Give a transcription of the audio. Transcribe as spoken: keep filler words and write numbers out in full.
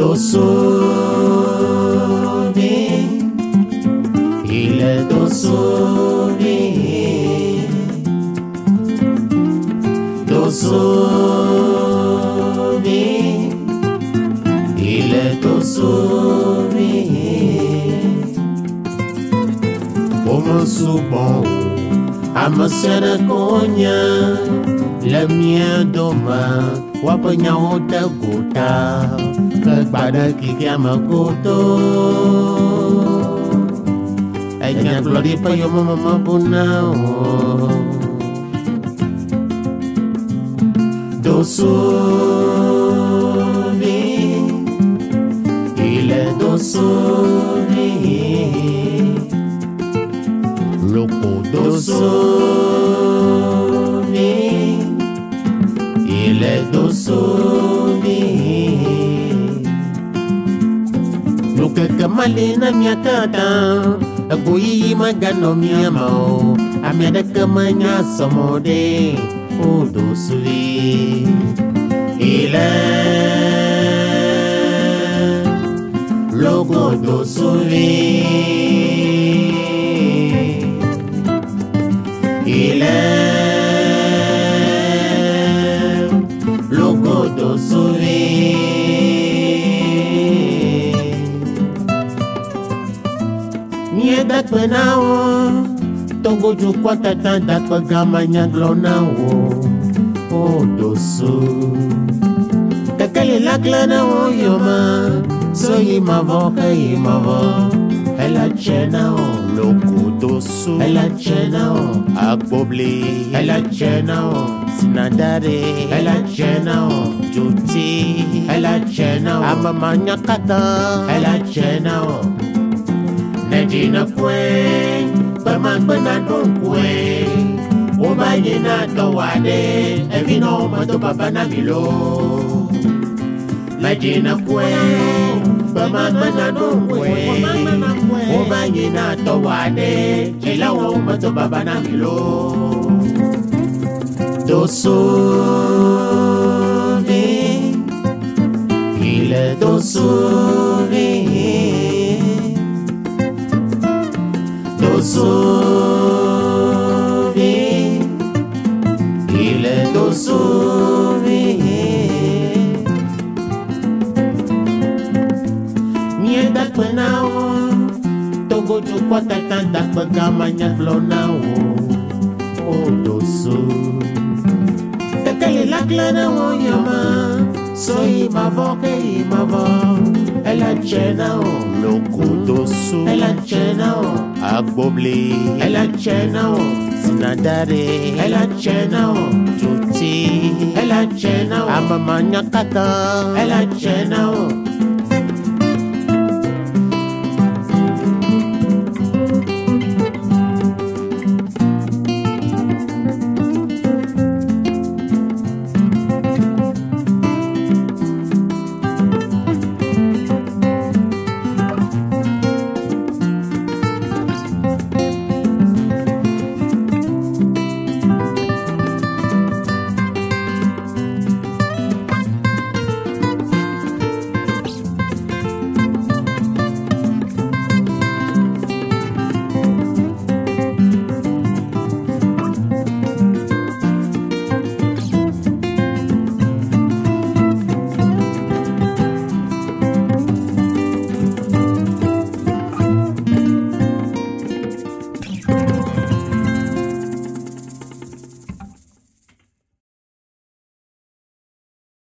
DOSSOUVI, il est DOSSOUVI, DOSSOUVI, il est DOSSOUVI. Como soubon, à me serre cogna, le mien doma, wapanya ota gota, kepada kiki ama goto. Enya glori pa yo mama punao. DOSSOUVI, il est DOSSOUVI. Logo DossouviI, il est DOSSOUVI. Logo kemalina miakata, agui magano miamao, amiada kemanya samode, oh DOSSOUVI, il est Logo DossouviI. Il est Logo DossouviI. Nieda kwenao, tongo jukwa tatanda kwa gama nyaglonao. Oh dossou, kakali laklanao yoma, so imavo ka imavo, ela chenao. Logo dossou, ela chenao. Akboble, ela chenao. Sinadare, ela chenao. Juti, ela chenao. Amamanya kata, ela chenao. Nejina kwe, bamangana don kwe. Umayina towade, evino mato babana milo. Nejina kwe, bamangana don kwe. Umayina towade, elawo mato babana milo. DOSSOUVI, il est DOSSOUVI. DOSSOUVI, il est DOSSOUVI. Nieda kwenao, tongo jukwa tatanda kwa gama nyaglonao. Oh dossou, kakali laklana wo yoma, so imavo ke imavo, ela chenao. Logo dossou, ela chenao. Akboble, ela chenao. Sinadare, ela chenao. Juti, ela chenao. Amamanya kata, ela chenao.